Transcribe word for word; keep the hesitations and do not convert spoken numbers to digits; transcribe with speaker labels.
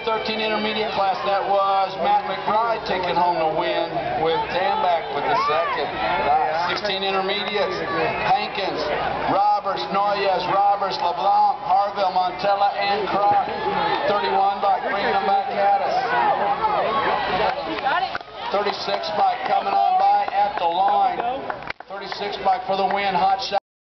Speaker 1: thirteen intermediate class, that was Matt McBride taking home the win with Tamback with the second. sixteen intermediates, Hankins, Roberts, Noyes, Roberts, LeBlanc, Harville, Montella, and Croc. thirty-one bike bringing them back at us. thirty-six bike coming on by at the line. thirty-six bike for the win, hot shot.